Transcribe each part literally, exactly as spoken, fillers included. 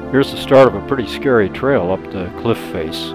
Here's the start of a pretty scary trail up the cliff face.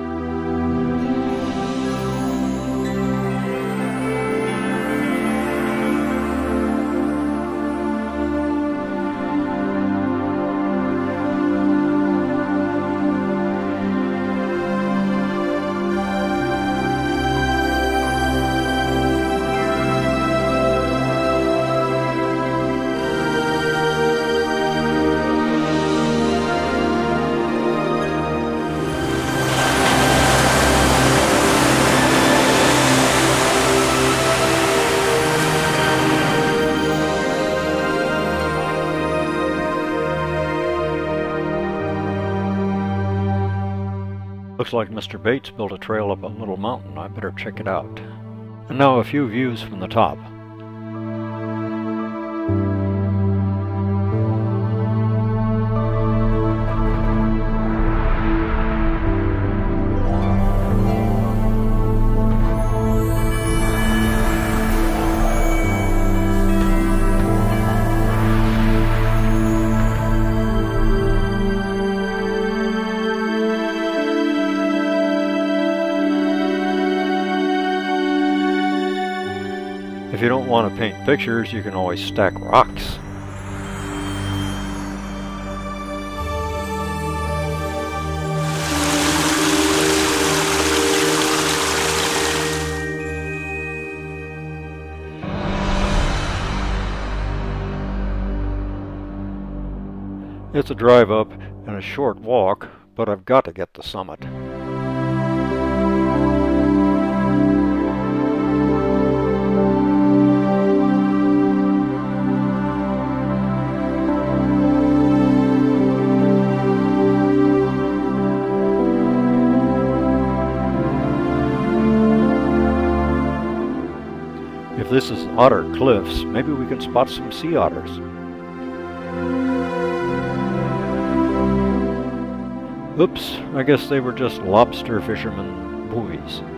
Looks like Mister Bates built a trail up a little mountain. I better check it out. And now a few views from the top. If you don't want to paint pictures, you can always stack rocks. It's a drive up and a short walk, but I've got to get to the summit. If this is Otter Cliffs, maybe we can spot some sea otters. Oops, I guess they were just lobster fishermen buoys.